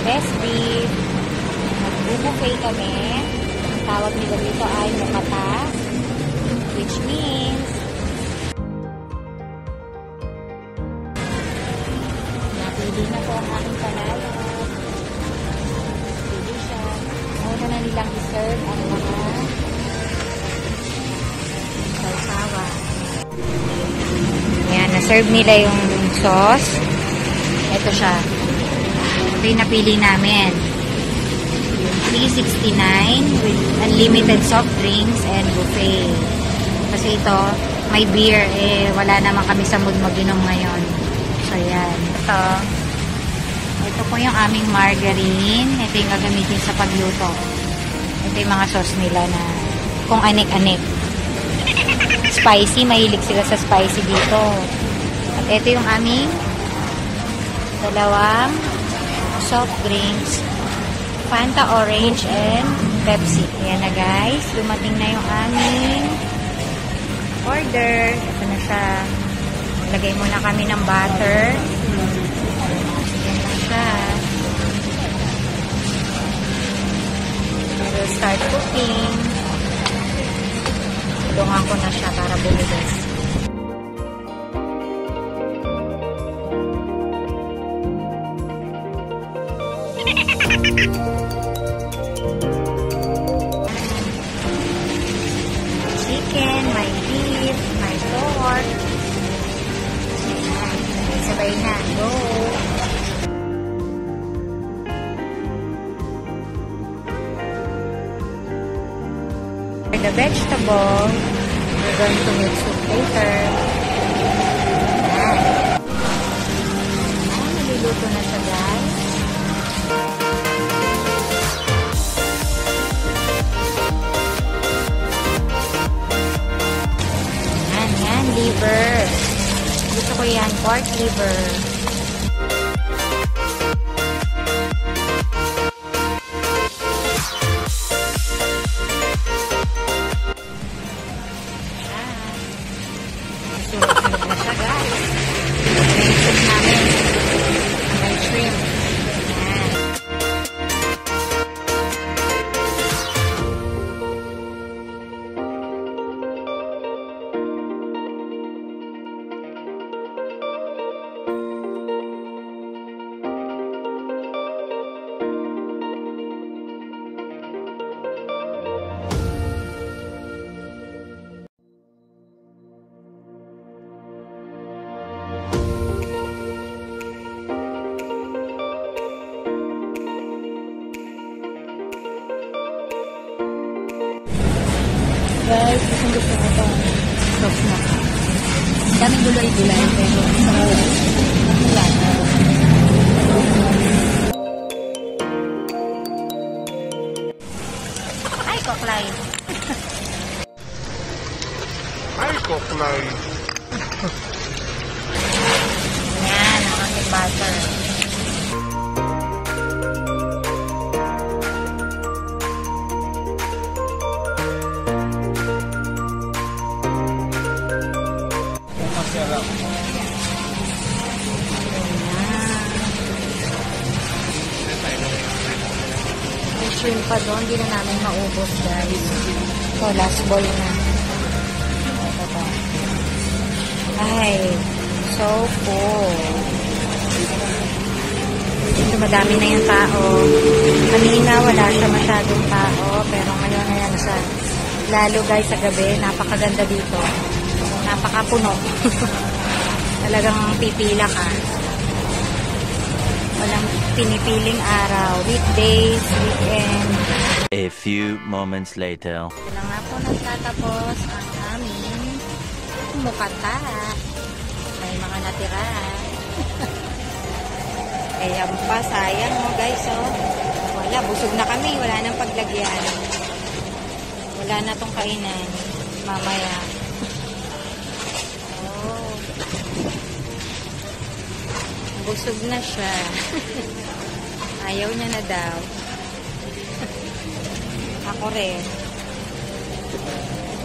boneless beef. Mag-buffet kami. Ang tawag nila dito ay Mookata, which means napili na po ang aking Palalab. Pili siya. Muna na nilang i-serve ang mga kalsada. Ayan, na-serve nila yung sauce. Ito siya. Ito yung napili namin. Yung 369 with unlimited soft drinks and buffet. Kasi ito, may beer. Wala naman kami sa mood mag-inom ngayon. So, yan. Ito po yung aming margarine. Ito yung gagamitin sa pagluto. Ito yung mga sauce nila na kung anik-anik. Spicy. Mahilig sila sa spicy dito. At ito yung aming dalawang soft drinks. Fanta Orange and Pepsi. Ayan na guys. Dumating na yung aming order. Ito na siya. Lagay muna kami ng butter. Ayan na siya. We'll start cooking. Tulungan ko na siya para bumilis. Chicken, may beef, may pork. Sabay na. Go! For the vegetable, we're going to make soup later. Naluluto na siya guys. Yan, liver. Gusto ko yan, pork liver. Sulit na siya guys. May soup namin. May shrimp. Yan. Guys, gusto ko ito. Sauce na. Daming gulay-gulay. Pero wala. Ay, koklay. Ay, koklay. Yan, ang aking butter. May shrimp pa doon. Hindi na namin maubos guys. So, last bowl na. Ito pa. Ay, so full. Dito madami na yung tao. Kanina wala siya masyadong tao. Pero ngayon ayan siya. Lalo guys sa gabi. Napakaganda dito. Napakapuno. Talagang pipila ka. Walang pinipiling araw. Weekdays, weekend. A few moments later. Kailan nga po nagtatapos ang aming Mookata. May mga natira. Kaya pa, sayang mo guys. Oh. Wala, busog na kami. Wala nang paglagyan. Wala na tong kainan. Mamaya. Busog na siya. Ayaw niya na daw. Ako rin.